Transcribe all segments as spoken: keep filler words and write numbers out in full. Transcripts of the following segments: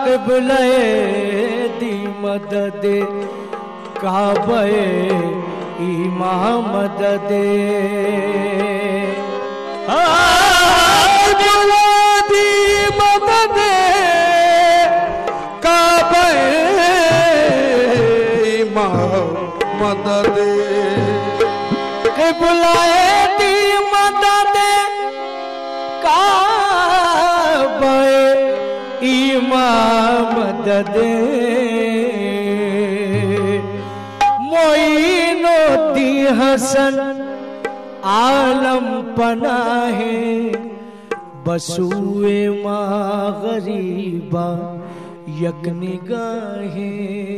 क़िबले दी मदद काबे इमाम मदद क़िबले दी मदद काबे इमाम मदद क़िबले दी मदद काबे इमाम मदद मोइनुद्दीन हसन आलम पनाहे बसूए माँ गरीबा यक निगाहे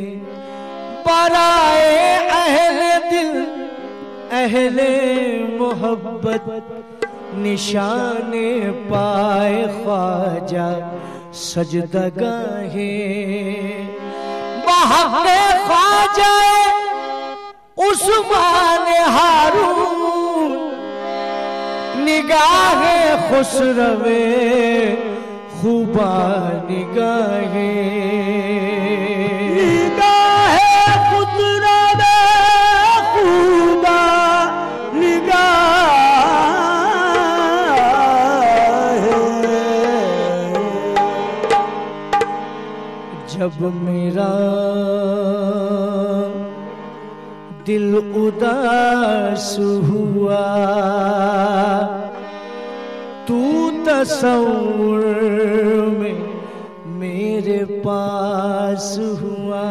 बराए अहले दिल अहले मोहब्बत निशाने पाए ख्वाजा सजदगाहे बहक़े ख्वाजा उस्मान हारून निगाहे खुसरवे खुबा निगाहे निगाहे खुसरवे खुबा निगाहे जब मेरा दिल उदास हुआ तू तसव्वुर में मेरे पास हुआ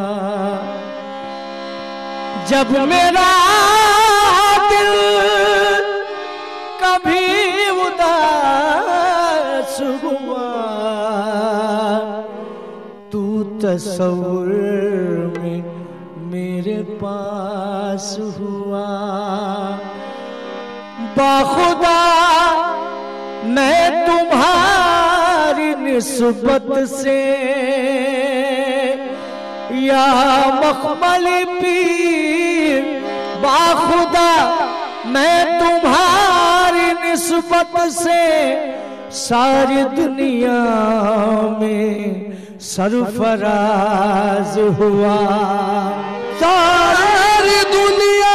जब मेरा दिल कभी उदास हुआ तू तसव्वुर में मेरे पास हुआ बाखुदा मैं तुम्हारी निस्बत से या मखमल पीर बाखुदा मैं तुम्हारी निस्बत से सारी दुनिया में सरफराज हुआ सारी दुनिया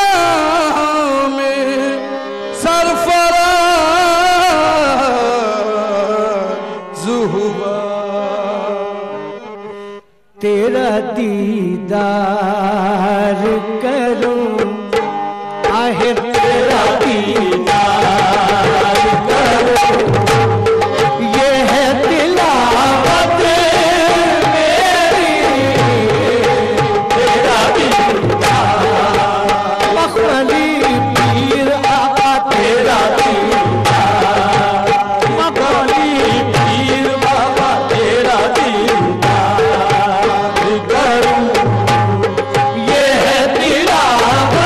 में सरफराज हुआ तेरा दीदार करूं आहे तेरा दीदार करूं ये है तिलावत ये है तिलावत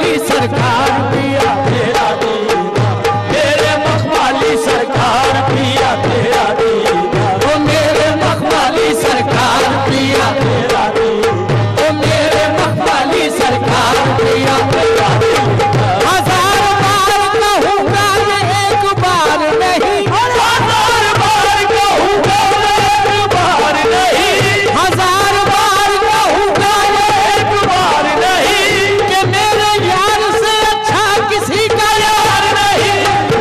मखमली सरकार पिया तेरा दीदा, मेरे मखमली सरकार पिया तेरा दीदा, ओ मेरे मखमली सरकार पिया तेरा दीदा, ओ मेरे मखमली सरकार पिया तेरा दीदा। हजार बार कहूँगा ये एक बार नहीं, हजार बार कहूँगा ये एक बार नहीं, हजार बार कहूँगा ये एक बार नहीं, कि मेरे यार से अच्छा किसी का यार नहीं।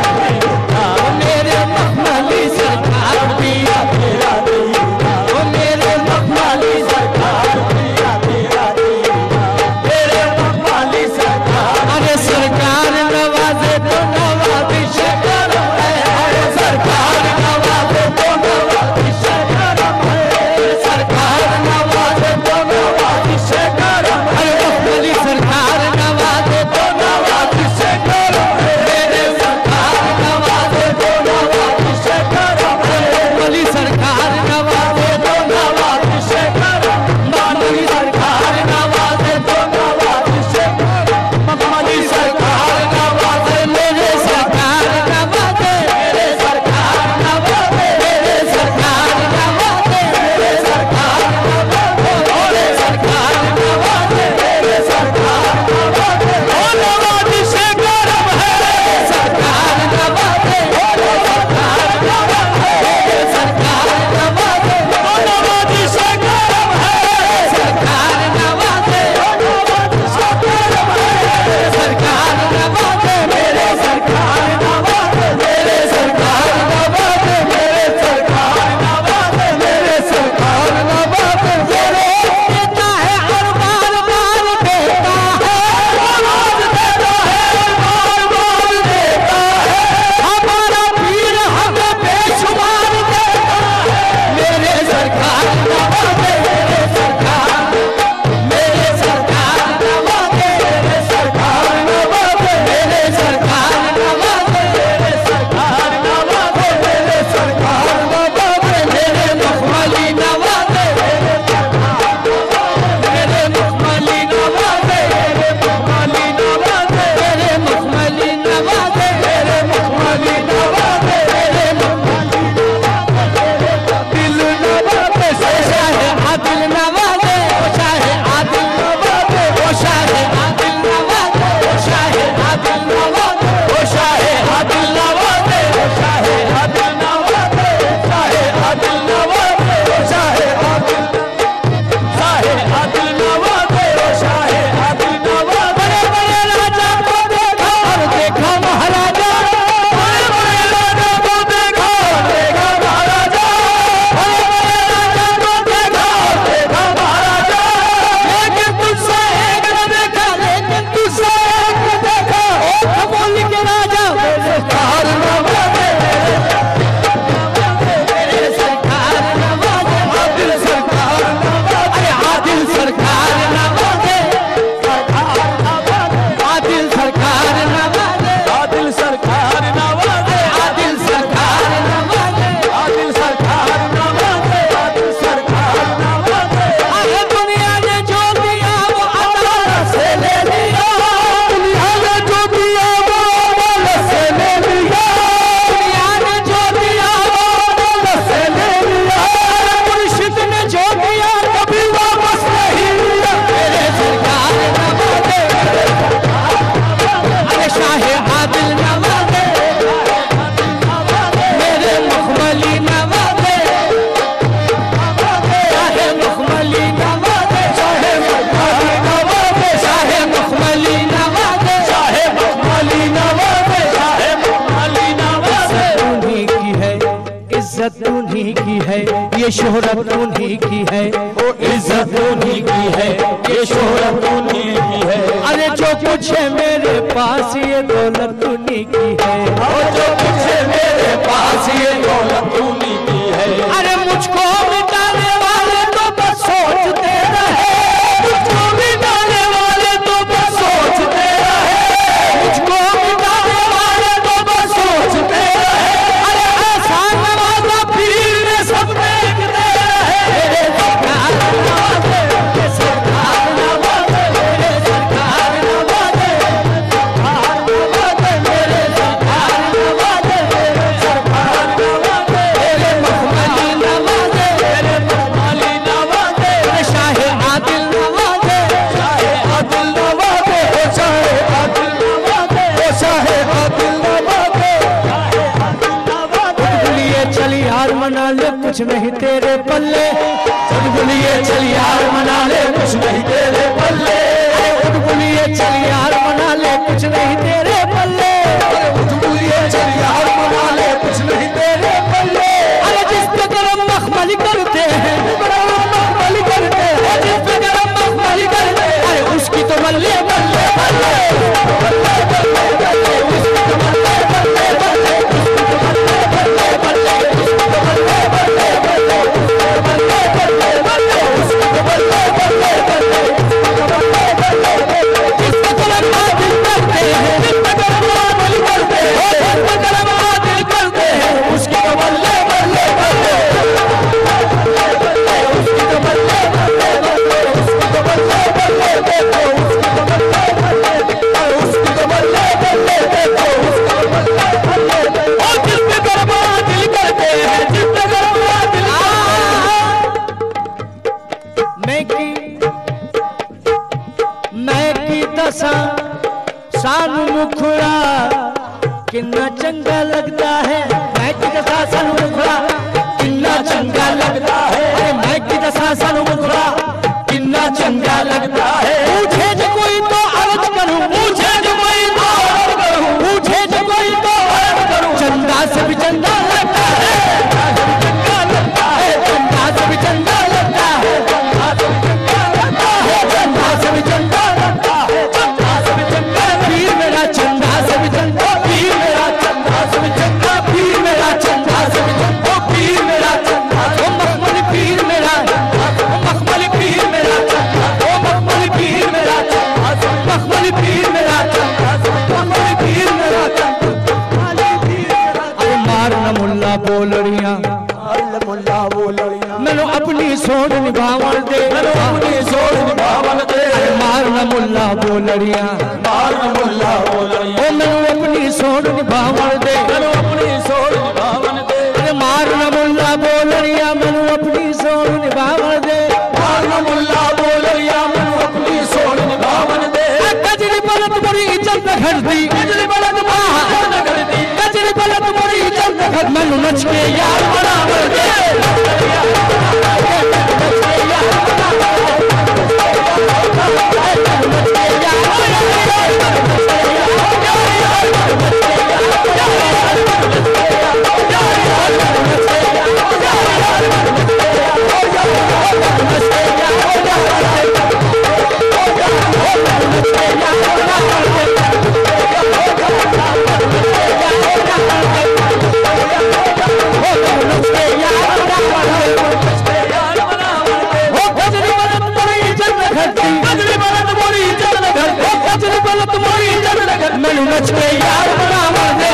मेरे मखमली सरकार पिया तेरा दीदा, ओ मेरे मखमली सरकार पिया तेरा दीदा, मेरे मखमली सरकार। अरे सरकार नवाजे तो नवाजिश करम है, अरे सरकार नवाजे तो नवाजिश करम है, सरकार नवाजे तो नवाजिश करम है, अरे मखमली सरकार नवाजे तो नवाजिश करम है, मेरे सरकार नवाजे तो नवाजिश करम है, मखमली सरकार नवाजे तो नवाजिश करम, मखमली सरकार नवाजे तो नवाजिश करम, मखमली सरकार नवाजे, मेरे सरकार नवाजे, मेरे सरकार नवाजे, मेरे सरकार नवाजे, मेरे सरकार नवाजे, मेरे सरकार नवाजे, मेरे सरकार नवाजे, ओ नवाजिश करम है, सरकार नवाजे, मेरे सरकार नवाजे, मेरे सरकार नवाजे, ओ नवाजिश करम है, सरकार नवाजे, ओ नवाजिश करम है, सरकार नवाजे, मेरे सरकार नवाजे, मेरे सरकार नवाजे, मेरे सरकार नवाजे, मेरे सरकार नवाजे, मेरे देता है और बार बार देता है, आवाज देता है, बार बार देता है, हमारा पीर हमें बेशुमार देता है, मेरे सरकार नवाजे, मेरे सरकार, मेरे सरकार नवाजे, मेरे सरकार नवाजे, मेरे सरकार नवाजे, मेरे सरकार नवाजे, मेरे सरकार नवाजे, मेरे मखमली नवाजे, मेरे मखमली नवाजे, मेरे मखमली नवाजे, मेरे मखमली नवाजे, मेरे मखमली नवाजे, मेरे मखमली दिल नवाजे, शाहे आदिल नवाजे, ओ शाहे आदिल नवाजे, ओ शाहे आदिल नवाजे, ओ शाहे आदिल नवाजे, ओ शाहे आदिल नवाजे, ओ शाहे आदिल नवाजे, शाहे आदिल नवाजे, ओ शाहे आदिल, शाहे आदिल नवाजे, ओ शाहे आदिल नवाजे। बड़े बड़े राजा को देखा और देखा महाराजा, बड़े बड़े राजा को देखा और देखा महाराजा, बड़े बड़े राजा को देखा और देखा महाराजा, लेकिन तुझसे एक न देखा, लेकिन तुझसे एक न देखा, ओ खमोली के राजा, मेरे सरकार नवाजे, मेरे सरकार नवाजे, आदिल सरकार नवाजे, अरे आदिल सरकार नवाजे, आदिल सरकार नवाजे, आदिल सरकार नवाजे, आदिल सरकार नवाजे, आदिल सरकार नवाजे, आदिल सरकार नवाजे। अरे दुनिया ने जो दिया वो अदालत से ले लिया, दुनिया ने जो दिया वो अदालत से ले लिया, दुनिया ने जो दिया वो अदालत से ले लिया, मुर्शिद ने जो दिया कभी वापस नहीं लिया, मेरे सरकार नवाजे, अरे शाहे आदिल नवाजे, मेरे मखमली नवाजे, शाहे मखमली नवाजे, शाहे मखमली नवाजे, शाहे मखमली नवाजे, शाहे मखमली नवाजे, शाहे मखमली नवाजे। उन्हीं की है इज्जत, उन्हीं की है ये शोहरत, उन्हीं की है वो इज्जत, उन्हीं की है ये शोहरत, उन्हीं की है। अरे जो कुछ है मेरे पास ये दौलत उन्हीं की है, और जो कुछ है मेरे पास ये दौलत उन्हीं की है। अरे मुझको मिटाने वाले तो बस सोचते रहे, मुझको मिटाने वाले तो बस सोचते रहे, मुझको मिटाने वाले तो बस सोचते रहे। अरे ऐसा नवाजा पीर ने सब देखते रहे, मेरे सरकार नवाजे, मेरे सरकार नवाजे, मेरे सरकार नवाजे, कुछ नहीं तेरे पल्ले, चुटकुलिए चल यार मना ले कुछ नहीं तेरे पल्ले, चुटकुलिए चल यार मना ले कुछ नहीं तेरे पल्ले, चुटकुलिए चल यार मना ले कुछ नहीं तेरे पल्ले। अरे जिस पे गरम मखमली करते हैं, गरम मखमली करते हैं, जिस पे गरम मखमली करते हैं, अरे उसकी तो बल्ले बल्ले बल्ले बल्ले बल्ले बल्ले, उसकी तो बल्ले बल्ले बल्ले, उसकी तो बल्ले बल्ले बल्ले, उसकी तो बल्ले बल्ले बल्ले, बल्ले बल्ले बल्ले, उसकी तो बल्ले बल्ले बल्ले, उसकी तो बल्ले बल्ले बल्ले। जिस पे गरम आदिल करते हैं, जिस पे गरम आदिल करते हैं, जिस पे गरम आदिल करते हैं, उसकी तो बल्ले बल्ले बल्ले, उसकी तो बल्ले बल्ले बल्ले, उसकी तो बल्ले बल्ले देखो, उसकी तो बल्ले बल्ले देखो, उसकी तो बल्ले बल्ले देखो, उसकी तो बल्ले बल्ले देखो। और जिस पे गरम आदिल करते हैं, जिस पे गरम आदिल मैं की मैं की दशा शान मुखड़ा कितना चंगा लगता है, मैं की दशा शान मुखड़ा कितना चंगा लगता है, अरे मैं की दशा शान मुखड़ा कितना चंगा लगता है। पूछे जो कोई तो अर्ज करूं, पूछे जो कोई तो अर्ज करूं, पूछे जो कोई तो अर्ज करूं, चंदा से भी चंदा लगता है, चंदा लगता है, चंदा से भी चंदा लगता है, चंदा से भी चंदा लगता है, चंदा से भी चंदा लगता है, चंदा से भी चंदा। पीर मेरा चंदा से भी चंदा, पीर मेरा चंदा से भी चंदा, पीर मेरा चंदा से भी चंदा, पीर मेरा चंदा, ओ मखमली पीर मेरा, ओ मखमली पीर मेरा चंदा, ओ मखमली पीर मेरा चंदा, मखमली पीर मेरा चंदा, मखमली पीर मेरा चंदा, मखमली पीर मेरा। अरे मार न मुल्ला बोलड़ियां, मुल्ला बोलड़ियां, मैंने अपनी सोच निभावन दे, मैंने अपनी सोच निभावन दे। मार न मुल्ला बोलड़ियां, मार न मुल्ला बोलड़ियां, ओ मैंने अपनी सोच निभावन दे, मैंने अपनी सोच निभावन दे। अरे मार न मुल्ला बोलड़ियां, मैंने अपनी सोच निभावन दे, मार न मुल्ला बोलड़ियां, मैंने अपनी सोच निभावन दे। कजरी बलत बड़ी इज्जत न घटती, कजरी बलत इज्जत न घटती, कजरी बलत बड़ी इज्जत न घट, मैंने नच के यार बराबर दे, मैंने नच के यार बराबर दे,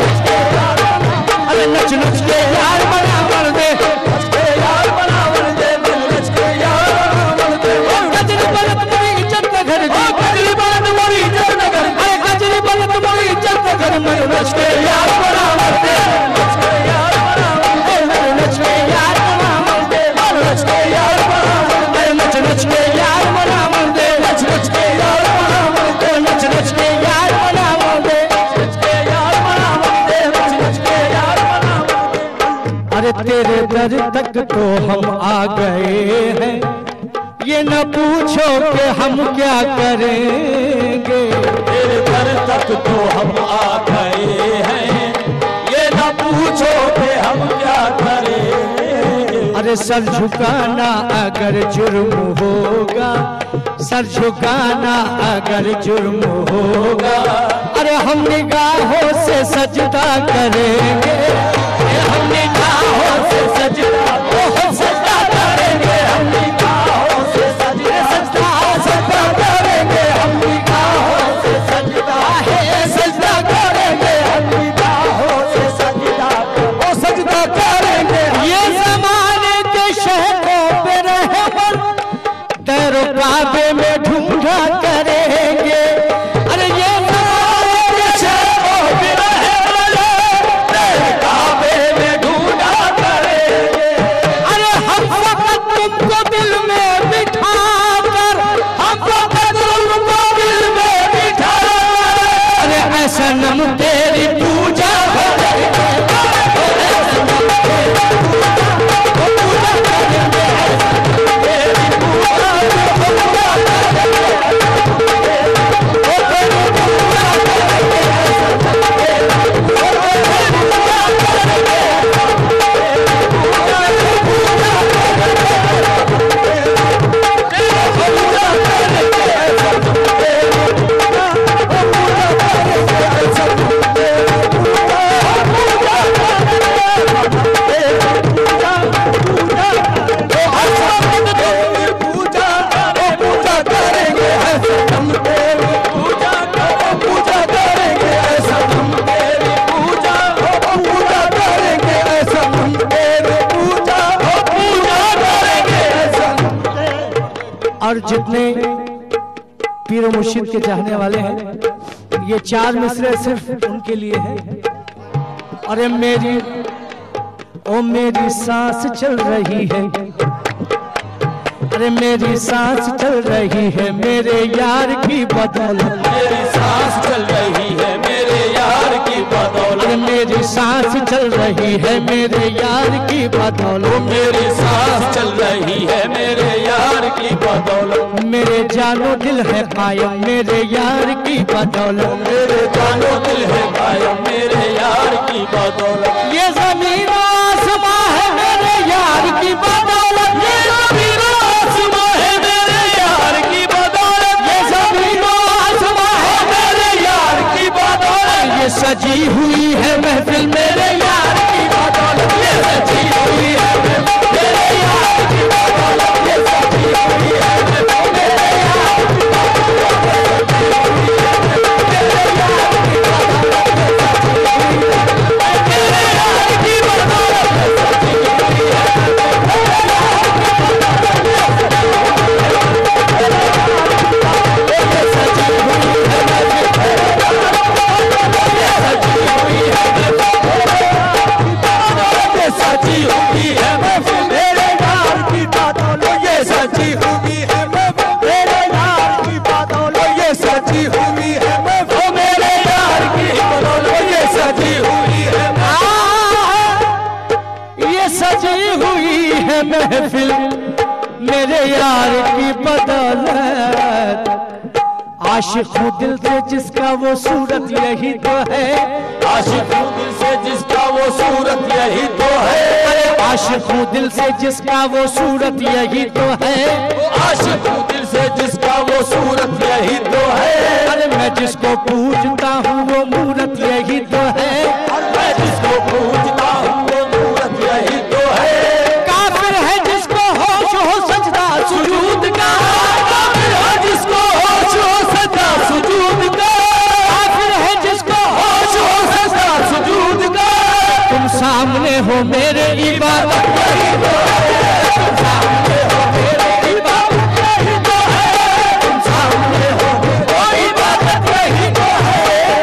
अरे नच नच के यार बराबर दे, नच के यार बराबर दे, नच के यार बराबर दे। कजरी बलत बड़ी इज्जत न घर दी, कजरी बलत बड़ी इज्जत न घर, अरे कजरी बलत बड़ी इज्जत न घर, मैंने नच के यार बराबर दे, नच के यार बराबर दे, मैंने नच के यार बराबर दे, नच के यार बराबर दे, नच नच के यार बराबर दे, नच नच के यार बराबर दे, नच नच के यार बराबर दे, नच के यार बराबर दे, नच नच के यार बराबर दे। अरे तेरे दर तक तो हम आ गए हैं, ये न पूछो कि हम क्या करेंगे, तेरे दर तक तो हम आ गए हैं, ये न पूछो कि हम क्या करेंगे। अरे सर झुकाना अगर जुर्म होगा, सर झुकाना अगर जुर्म होगा, अरे हम निगाहों से सजदा करेंगे, हम निगाहों से सजदा सजदा करेंगे, हम निगाहों से सजदा सजदा सजदा करेंगे, हम निगाहों से सजदा है सजदा करेंगे, हम निगाहों से सजदा ओ सजदा करेंगे। ये ज़माने के शहरों पे रहमत तेरे काबे में ढूंढा करेंगे, अरे ये ज़माने के शहरों पे रहमत तेरे काबे में ढूंढा करेंगे, अरे हम वक्त तुमको दिल में बिठा कर, हम वक्त तुमको दिल में बिठा कर, अरे ऐसा नम तेरी पूजा करेंगे, जितने पीर मुर्शिद के चाहने वाले हैं, ये चार मिसरे सिर्फ उनके लिए हैं। अरे मेरी ओ मेरी सांस चल रही है, अरे मेरी सांस चल रही है मेरे यार की बदौलत, मेरी सांस चल रही है मेरे यार की बदौलत, अरे मेरी सांस चल रही है मेरे यार की बदौलत, मेरी सांस चल रही है मेरे यार की बदौलत, मेरे जानो दिल है कायम मेरे यार की बदौलत, मेरे जानो दिल है कायम मेरे यार की बदौलत, ये ज़मीन आसमां है मेरे यार की बदौलत, ये ज़मीन आसमां है मेरे यार की बदौलत, ये ज़मीन आसमां है मेरे यार की बदौलत, ये सजी हुई है महफिल मेरे यार की बदौलत, ये सजी हुई है मेरे यार की बदौलत, ये सजी हुई है मेरे यार की बदौलत, मेरे यार की बदौलत, मेरे यार की बदौलत, सजी हुई है सजी हुई है मेरे यार की बदौलत, ये सजी हुई है मेरे यार की बदौलत, ये सजी हुई है मेरे यार की बदौलत, ये सजी हुई है, ये सजी हुई है महफिल मेरे यार की बदौलत, आशिक हूँ दिल से जिसका वो सूरत यही तो है, आशिक हूँ दिल से जिसका वो सूरत यही तो है, आशिक हूँ दिल से जिसका वो सूरत यही तो है, आशिक हूँ दिल से जिसका वो सूरत यही तो है, अरे मैं जिसको पूजता हूँ वो मूरत यही तो है, मैं जिसको पूजता हूँ वो मूरत यही तो है, काफिर है जिसको होश हो सजदा सुजूद का, काफिर है जिसको होश हो सजदा सुजूद का, काफिर है जिसको होश हो सजदा सुजूद का, तुम सामने हो मेरे इबादत यही तो है, तुम सामने हो मेरे इबादत यही तो है, तुम सामने हो वो इबादत यही तो है,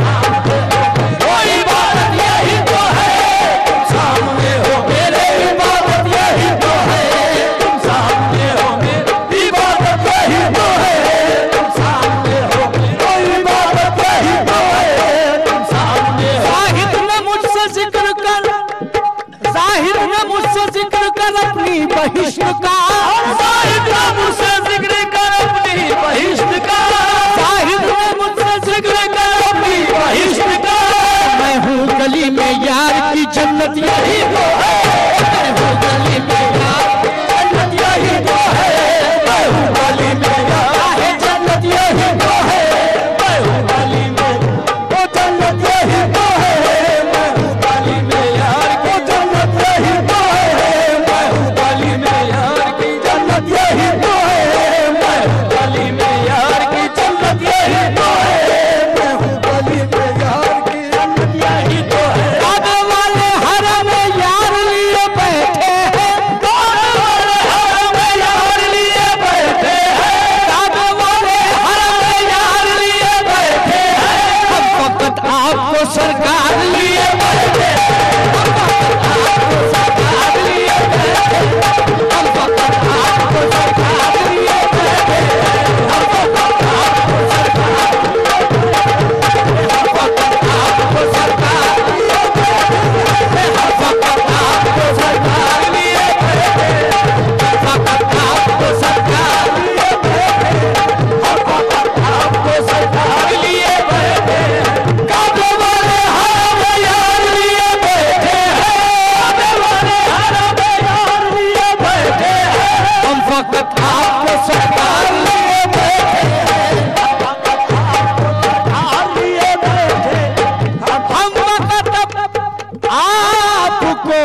वो इबादत यही तो है, तुम सामने हो मेरे इबादत यही तो है, तुम सामने हो मेरी इबादत यही तो है, तुम सामने हो वो इबादत यही तो है, तुम सामने हो। जाहिद ने मुझसे जिक्र कर, जाहिद ने मुझसे जिक्र कर अपनी बहिश्त का, जाहिद ने मुझसे जिक्र कर अपनी बहिश्त का, जाहिद ने मुझसे जिक्र कर अपनी बहिश्त का, मैं हूँ गली में यार की जन्नत यही तो है, मैं हूँ गली में यार जन्नत यही तो है, मैं हूँ गली में यार जन्नत यही तो है, मैं हूँ गली में वो जन्नत यही तो है, मैं हूँ गली में यार की जन्नत यही तो है, मैं हूँ गली में यार की जन्नत यही तो है, मैं हूँ गली में यार की जन्नत यही तो है, मैं हूँ गली में यार की जन्नत यही तो है। काबे वाले हरम में यार लिए बैठे हैं, काबे वाले हरम में यार लिए बैठे हैं, काबे वाले हरम में यार लिए बैठे हैं, हम फकत आपको सरकार लिए बैठे हैं, हम फकत आपको सरकार लिए बैठे हैं, हम फकत आपको सरकार लिए बैठे हैं, हम फकत आपको सरकार हम फकत आपको सरकार लिए बैठे हैं, हम फकत आपको सरकार लिए बैठे हैं, फकत आपको सरकार लिए बैठे हैं, हम फकत आपको सरकार लिए बैठे हैं, काबे वाले हरम में यार लिए बैठे हैं, काबे वाले हरम में यार लिए बैठे हैं, हम फकत आपको सरकार लिए बैठे हैं, सरकार लिए बैठे हम फकत आपको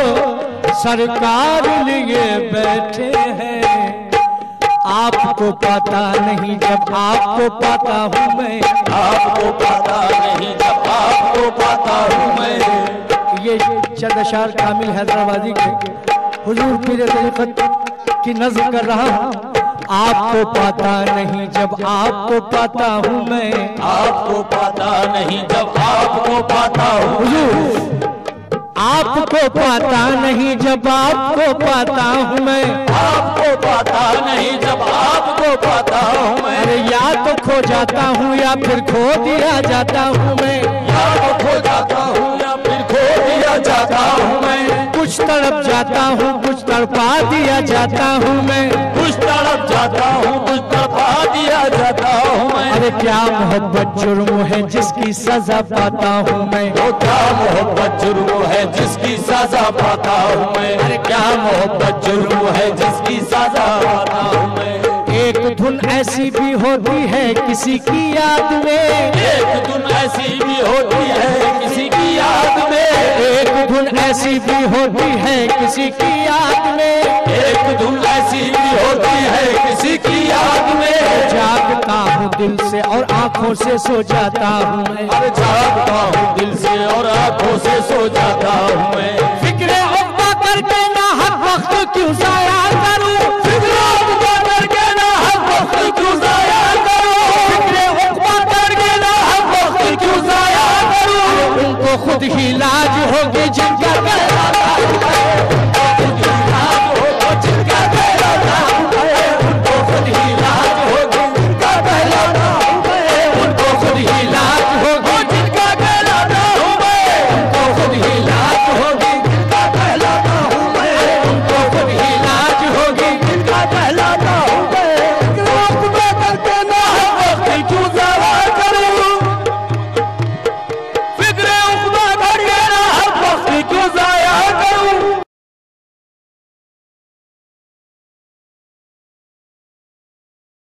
सरकार लिए बैठे हैं, आपको पता नहीं जब आपको पता हूँ मैं, आपको पता नहीं जब आपको पता हूँ मैं। ये चंद अशार कामिल हैदराबादी के हुजूर पीर तरीक़त की नज़्म कर रहा हूँ। आपको पाता नहीं जब आपको पाता हूँ मैं, आपको पाता नहीं जब आपको पाता हूँ, हुजूर आपको पाता नहीं जब आपको पाता हूँ मैं, आपको पाता नहीं जब आपको पाता हूँ मैं, अरे या तो खो जाता हूँ या फिर खो दिया जाता हूँ मैं, या तो खो जाता हूँ या फिर खो दिया जाता हूँ मैं, कुछ तड़प जाता हूँ कुछ तड़पा दिया जाता हूँ मैं, कुछ तड़प जाता हूँ कुछ तड़पा दिया जाता हूँ मैं, अरे क्या मोहब्बत जुर्म है जिसकी सजा पाता हूँ मैं, वो क्या मोहब्बत जुर्म है जिसकी सजा पाता हूँ मैं, अरे क्या मोहब्बत जुर्म है जिसकी सजा पाता हूँ मैं। एक धुन ऐसी भी होती है किसी की याद में, एक धुन ऐसी भी होती है किसी की याद में, एक धुन ऐसी भी होती है किसी की याद में, एक धुन ऐसी भी होती है किसी की याद में, जागता हूँ दिल से और आंखों से सो जाता हूँ मैं, अरे जागता हूँ दिल से और आंखों से सो जाता हूँ मैं, फिक्रे उम्मा करके ना हक वक्त क्यों जाया करूं, फिक्रे उम्मा करके ना हक वक्त क्यों जाया करूं, फिक्रे उम्मा करके ना हक वक्त क्यों जाया करूं, उनको खुद ही